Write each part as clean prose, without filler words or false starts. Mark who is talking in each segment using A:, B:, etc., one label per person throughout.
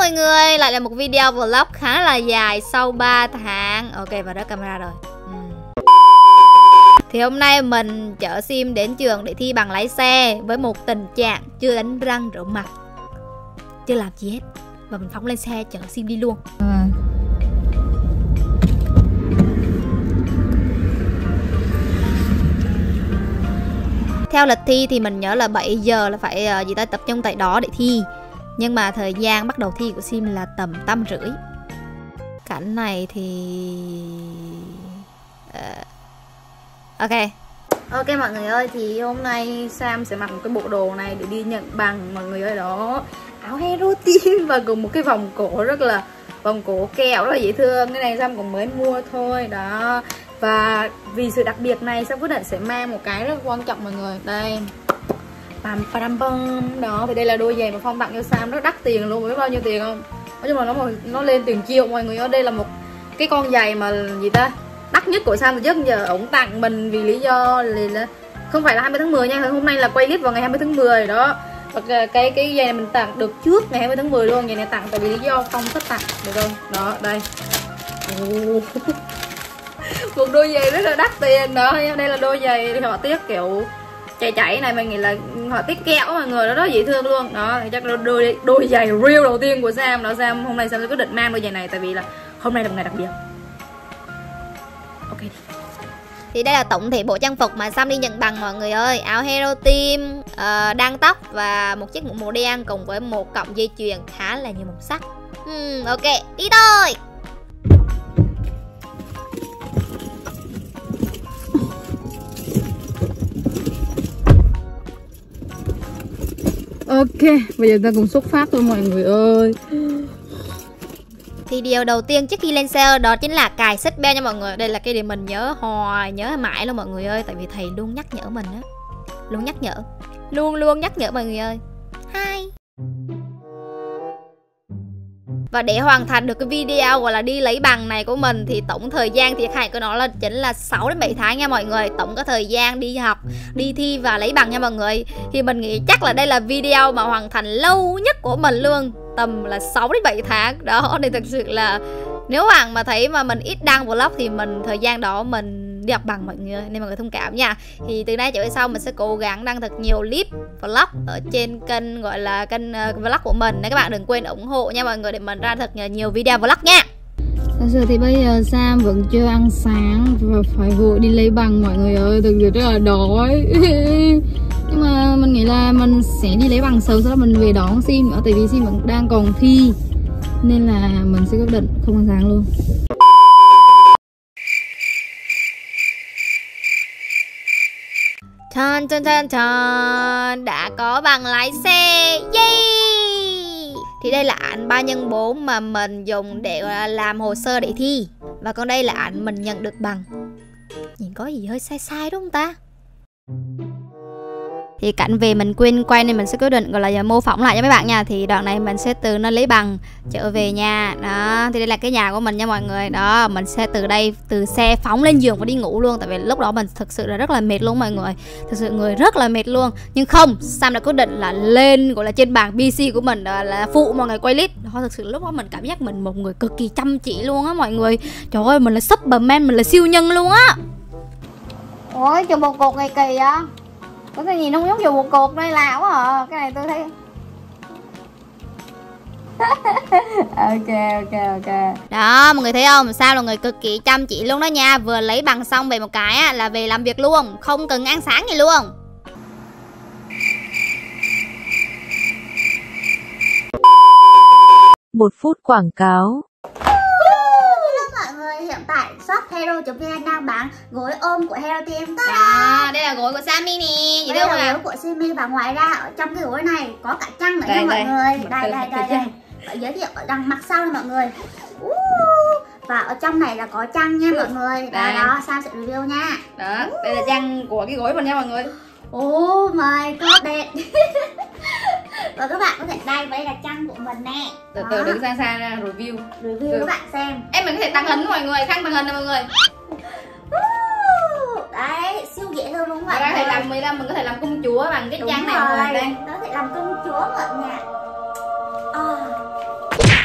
A: mọi người, lại là một video vlog khá là dài sau 3 tháng. Ok, và đó camera rồi. Thì hôm nay mình chở Sim đến trường để thi bằng lái xe với một tình trạng chưa đánh răng rửa mặt, chưa làm gì hết, và mình phóng lên xe chở Sim đi luôn. Theo lịch thi thì mình nhớ là 7 giờ là phải tập trung tại đó để thi. Nhưng mà thời gian bắt đầu thi của Sim là tầm 8:30. Cảnh này thì... Ok mọi người ơi, thì hôm nay Sam sẽ mặc một cái bộ đồ này để đi nhận bằng mọi người ơi đó. Áo Hero Team và cùng một cái vòng cổ rất là... vòng cổ kẹo rất là dễ thương. Cái này Sam cũng mới mua thôi đó. Và vì sự đặc biệt này Sam quyết định sẽ mang một cái rất quan trọng mọi người. Đây, đó, thì đây là đôi giày mà Phong tặng cho Sam, rất đắt tiền luôn, biết bao nhiêu tiền không? Nói chung là nó lên tiền triệu mọi người ơi. Đây là một cái con giày mà gì ta, đắt nhất của Sam từ trước giờ. Ổng tặng mình vì lý do là không phải là 20 tháng 10 nha, hôm nay là quay clip vào ngày 20 tháng 10 đó. Và cái giày này mình tặng được trước ngày 20 tháng 10 luôn. Giày này tặng tại vì lý do Phong thích tặng, được không? Đó, đây. Một đôi giày rất là đắt tiền đó. Đây là đôi giày họa tiết kiểu chảy này, mình nghĩ là họa tiết kẹo mọi người, nó rất dễ thương luôn đó. Chắc là đôi giày real đầu tiên của Sam đó. Sam hôm nay Sam sẽ quyết định mang đôi giày này tại vì là hôm nay là một ngày đặc biệt. Ok đi. Thì đây là tổng thể bộ trang phục mà Sam đi nhận bằng mọi người ơi. Áo Hero Team, đan tóc và một chiếc mũ màu đen cùng với một cọng dây chuyền khá là nhiều màu sắc. Ok, đi thôi.
B: Ok, bây giờ ta cùng xuất phát thôi mọi người ơi.
A: Thì điều đầu tiên trước khi lên xe đó chính là cài seatbelt nha mọi người. Đây là cái điều mình nhớ hoài, nhớ mãi luôn mọi người ơi. Tại vì thầy luôn nhắc nhở mình á. Luôn nhắc nhở. Luôn nhắc nhở mọi người ơi. Hi. Và để hoàn thành được cái video gọi là đi lấy bằng này của mình thì tổng thời gian thiệt hại của nó là chính là 6 đến 7 tháng nha mọi người. Tổng có thời gian đi học, đi thi và lấy bằng nha mọi người. Thì mình nghĩ chắc là đây là video mà hoàn thành lâu nhất của mình luôn. Tầm là 6 đến 7 tháng. Đó, thì thực sự là nếu bạn mà thấy mà mình ít đăng vlog thì thời gian đó mình đi học bằng mọi người, nên mọi người thông cảm nha. Thì từ nay trở về sau mình sẽ cố gắng đăng thật nhiều clip vlog ở trên kênh gọi là kênh vlog của mình. Nên các bạn đừng quên ủng hộ nha mọi người để mình ra thật nhiều video vlog nha.
B: Thật sự thì bây giờ Sam vẫn chưa ăn sáng và phải vội đi lấy bằng mọi người ơi. Thực sự rất là đói. Nhưng mà mình nghĩ là mình sẽ đi lấy bằng sớm, sau đó mình về đón Sim nữa. Tại vì Sim vẫn đang còn thi, nên là mình sẽ quyết định không ăn sáng luôn.
A: Đã có bằng lái xe. Yay! Thì đây là ảnh 3x4 mà mình dùng để làm hồ sơ để thi. Và còn đây là ảnh mình nhận được bằng. Nhìn có gì hơi sai đúng không ta? Thì cảnh về mình quên quay nên mình sẽ quyết định gọi là mô phỏng lại cho mấy bạn nha. Thì đoạn này mình sẽ từ nơi lấy bằng trở về nhà. Đó, thì đây là cái nhà của mình nha mọi người. Đó, mình sẽ từ đây, từ xe phóng lên giường và đi ngủ luôn. Tại vì lúc đó mình thực sự là rất là mệt luôn mọi người. Thực sự người rất là mệt luôn. Nhưng không, Sam đã quyết định là lên gọi là trên bàn PC của mình là phụ mọi người quay clip. Đó, thực sự lúc đó mình cảm giác mình một người cực kỳ chăm chỉ luôn á mọi người. Trời ơi, mình là Superman, mình là siêu nhân luôn á.
C: Ôi, chụp một cột này kỳ á. Có cái gì nó giống dùng một cột đây lạ quá à. Cái này tôi thấy ok.
A: Đó, mọi người thấy không? Sao là người cực kỳ chăm chỉ luôn đó nha. Vừa lấy bằng xong về một cái á, là về làm việc luôn, không cần ăn sáng gì luôn.
D: Một phút quảng cáo.
C: mọi người, hiện tại shop hero.vn đang bán gối ôm của Hero Team.
A: Đó, đây là gối của Sammy nè.
C: Đây là gối của Sammy và ngoài ra ở trong cái gối này có cả chăn nữa nha mọi người. Đây. Phải giới thiệu ở đằng mặt sau này mọi người. Và ở trong này là có chăn nha mọi người. Đó, Sam sẽ review nha.
A: Đó, đây là chăn của cái gối mình nha mọi người.
C: Oh my god, đẹp. Và các bạn có thể đây là chăn của mình nè.
A: Từ đứng xa ra review
C: các bạn xem.
A: Em mình có thể tăng hình mọi người, khăn tăng hình này mọi người.
C: Đấy, siêu dễ thương đúng không
A: bạn? Mình có thể làm công chúa bằng cái chăn này mọi người.
C: Có thể làm công chúa mọi nhà.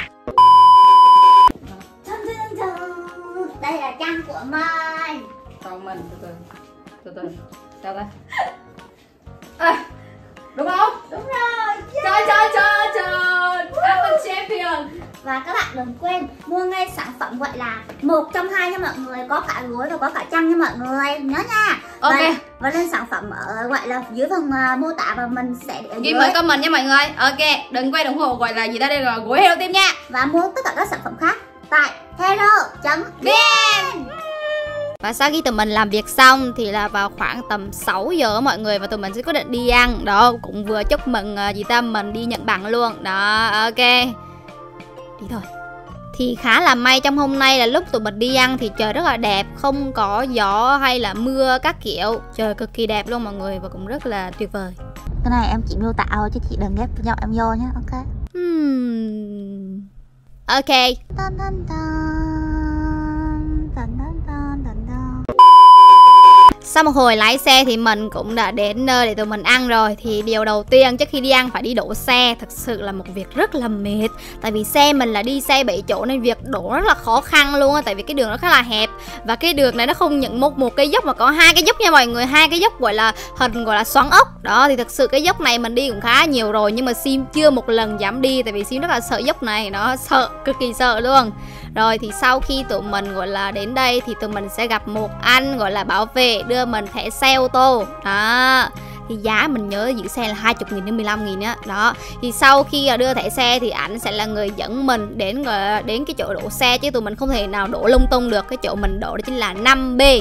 C: chăn của mình.
B: Còn mình từ từ sao ta? À, đúng không?
C: Đúng rồi.
B: Trời I'm a champion.
C: Và các bạn đừng quên mua ngay sản phẩm gọi là 1 trong 2 nha mọi người, có cả gối và có cả chăn nha mọi người, nhớ nha.
A: Ok.
C: Và lên sản phẩm ở gọi là dưới phần mô tả và mình sẽ để ở
A: Ghi
C: dưới.
A: vào comment nha mọi người. Ok, đừng quên ủng hộ gọi là gì ta, đây là gối Hello Team nha.
C: Và mua tất cả các sản phẩm khác tại hello.vn.
A: Và sau khi tụi mình làm việc xong thì là vào khoảng tầm 6 giờ mọi người, và tụi mình sẽ quyết định đi ăn. Đó, cũng vừa chúc mừng gì ta, mình đi nhận bằng luôn. Đó, ok. Đi thôi. Thì khá là may trong hôm nay là lúc tụi mình đi ăn thì trời rất là đẹp, không có gió hay là mưa các kiểu. Trời cực kỳ đẹp luôn mọi người và cũng rất là tuyệt vời.
C: Cái này em chỉ miêu tả thôi chứ chị đừng ghép nhau em vô nhé, ok?
A: Ok.
C: Dun, dun, dun. Dun, dun, dun, dun, dun.
A: Sau một hồi lái xe thì mình cũng đã đến nơi để tụi mình ăn rồi. Thì điều đầu tiên trước khi đi ăn phải đi đổ xe. Thật sự là một việc rất là mệt. Tại vì xe mình là đi xe 7 chỗ nên việc đổ rất là khó khăn luôn á. Tại vì cái đường nó khá là hẹp. Và cái đường này nó không những một cái dốc mà có 2 cái dốc nha mọi người. 2 cái dốc gọi là hình gọi là xoắn ốc. Đó thì thật sự cái dốc này mình đi cũng khá nhiều rồi, nhưng mà Sim chưa một lần dám đi. Tại vì Sim rất là sợ dốc này. Nó sợ, cực kỳ sợ luôn. Rồi thì sau khi tụi mình gọi là đến đây thì tụi mình sẽ gặp một anh gọi là bảo vệ đưa mình thẻ xe ô tô. Đó. Thì giá mình nhớ giữ xe là 20.000 đến 15.000 á. Đó. Thì sau khi đưa thẻ xe thì ảnh sẽ là người dẫn mình đến cái chỗ đổ xe, chứ tụi mình không thể nào đổ lung tung được. Cái chỗ mình đổ đó chính là 5B.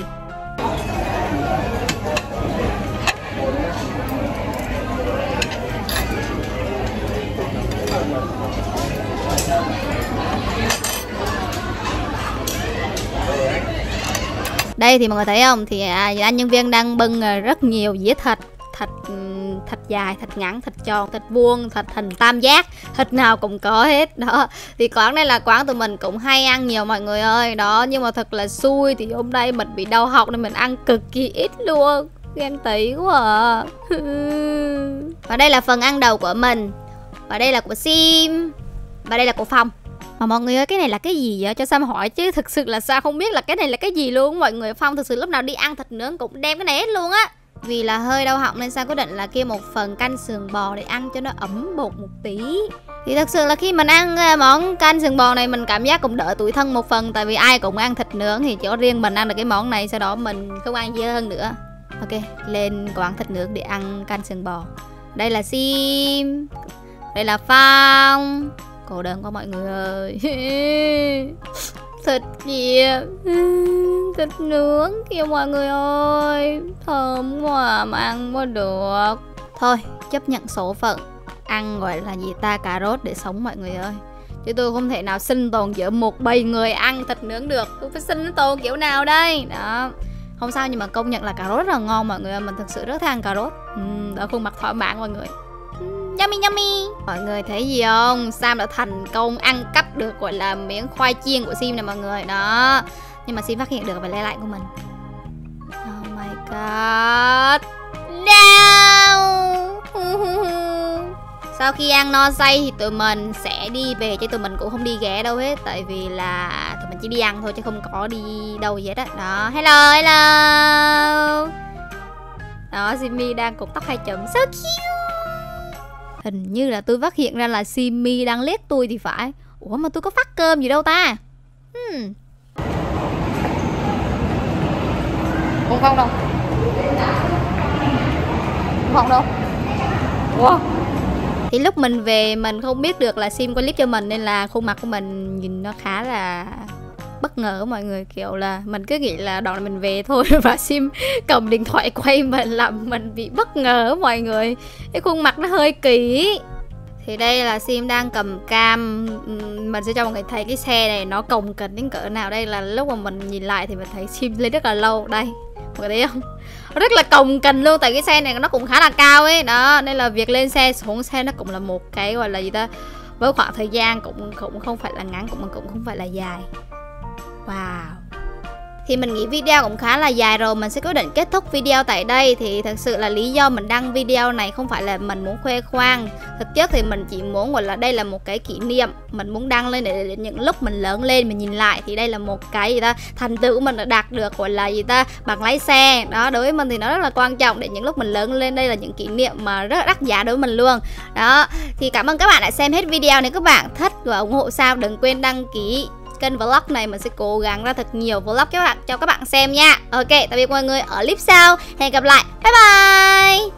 A: Đây thì mọi người thấy không, thì anh nhân viên đang bưng rất nhiều dĩa thịt. Thịt dài, thịt ngắn, thịt tròn, thịt vuông, thịt hình tam giác, thịt nào cũng có hết. Đó, thì quán này là quán tụi mình cũng hay ăn nhiều mọi người ơi. Đó, nhưng mà thật là xui thì hôm nay mình bị đau họng nên mình ăn cực kỳ ít luôn. Ghen tị quá à. Và đây là phần ăn đầu của mình. Và đây là của Sim. Và đây là của Phong. Mà mọi người ơi, cái này là cái gì vậy? Cho Sam hỏi chứ thực sự là sao không biết là cái này là cái gì luôn mọi người. Phong thực sự lúc nào đi ăn thịt nướng cũng đem cái này hết luôn á. Vì là hơi đau họng nên Sam quyết định là kêu một phần canh sườn bò để ăn cho nó ấm bột một tí. Thì thật sự là khi mình ăn món canh sườn bò này mình cảm giác cũng đỡ tủi thân một phần. Tại vì ai cũng ăn thịt nướng thì chỉ có riêng mình ăn được cái món này. Sau đó mình không ăn gì hơn nữa. Ok, lên quán thịt nướng để ăn canh sườn bò. Đây là Sim. Đây là Phong. Cô đơn quá mọi người ơi. Thịt kìa. Thịt nướng kìa mọi người ơi. Thơm quá mà ăn quá được. Thôi chấp nhận số phận. Ăn gọi là gì ta, cà rốt để sống mọi người ơi. Chứ tôi không thể nào sinh tồn giữa một bầy người ăn thịt nướng được. Tôi phải sinh tồn kiểu nào đây. Đó. Không sao, nhưng mà công nhận là cà rốt rất là ngon mọi người ơi. Mình thực sự rất thích ăn cà rốt. Đó, khuôn mặt thỏa mãn mọi người. Yummy yummy. Mọi người thấy gì không? Sam đã thành công ăn cắp được gọi là miếng khoai chiên của Sim này mọi người. Đó. Nhưng mà Sim phát hiện được và lấy lại của mình. Oh my god. No. Sau khi ăn no say thì tụi mình sẽ đi về, chứ tụi mình cũng không đi ghé đâu hết. Tại vì là tụi mình chỉ đi ăn thôi chứ không có đi đâu gì hết á. Đó. Hello hello. Đó, Simmy đang cột tóc 2 chấm. So cute. Hình như là tôi phát hiện ra là Simmy đang liếc tôi thì phải. Ủa mà tôi có phát cơm gì đâu ta. Cũng không đâu. Không đâu. Wow. Thì lúc mình về mình không biết được là Sim có clip cho mình, nên là khuôn mặt của mình nhìn nó khá là bất ngờ mọi người. Kiểu là mình cứ nghĩ là đoạn này mình về thôi và Sim cầm điện thoại quay mình, làm mình bị bất ngờ mọi người. Cái khuôn mặt nó hơi kỳ. Thì đây là Sim đang cầm cam. Mình sẽ cho mọi người thấy cái xe này nó cồng kềnh đến cỡ nào. Đây là lúc mà mình nhìn lại thì mình thấy Sim lên rất là lâu. Đây, mọi người thấy không? Rất là cồng kềnh luôn. Tại cái xe này nó cũng khá là cao ấy. Đó, nên là việc lên xe xuống xe nó cũng là một cái gọi là gì ta, với khoảng thời gian cũng không phải là ngắn, cũng không phải là dài. Wow. Thì mình nghĩ video cũng khá là dài rồi, mình sẽ quyết định kết thúc video tại đây. Thì thật sự là lý do mình đăng video này không phải là mình muốn khoe khoang. Thực chất thì mình chỉ muốn gọi là đây là một cái kỷ niệm, mình muốn đăng lên để những lúc mình lớn lên mình nhìn lại thì đây là một cái gì ta thành tựu của mình đã đạt được, gọi là gì ta bằng lái xe đó. Đối với mình thì nó rất là quan trọng để những lúc mình lớn lên, đây là những kỷ niệm mà rất là đắt giá đối với mình luôn đó. Thì cảm ơn các bạn đã xem hết video. Nếu các bạn thích và ủng hộ Sam, đừng quên đăng ký kênh vlog này, mình sẽ cố gắng ra thật nhiều vlog cho các bạn xem nha. Ok, tạm biệt mọi người ở clip sau, hẹn gặp lại, bye bye.